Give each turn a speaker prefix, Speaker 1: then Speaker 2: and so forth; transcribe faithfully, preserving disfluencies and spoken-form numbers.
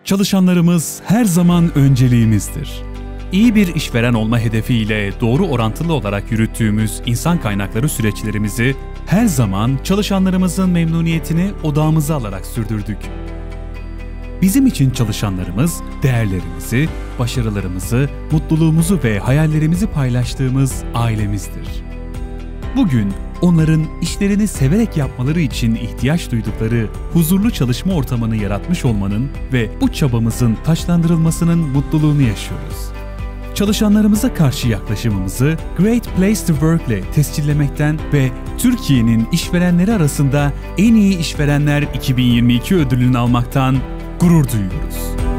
Speaker 1: Çalışanlarımız her zaman önceliğimizdir. İyi bir işveren olma hedefiyle doğru orantılı olarak yürüttüğümüz insan kaynakları süreçlerimizi her zaman çalışanlarımızın memnuniyetini odağımıza alarak sürdürdük. Bizim için çalışanlarımız, değerlerimizi, başarılarımızı, mutluluğumuzu ve hayallerimizi paylaştığımız ailemizdir. Bugün onların işlerini severek yapmaları için ihtiyaç duydukları huzurlu çalışma ortamını yaratmış olmanın ve bu çabamızın taçlandırılmasının mutluluğunu yaşıyoruz. Çalışanlarımıza karşı yaklaşımımızı Great Place to Work ile tescillemekten ve Türkiye'nin işverenleri arasında en iyi işverenler iki bin yirmi iki ödülünü almaktan gurur duyuyoruz.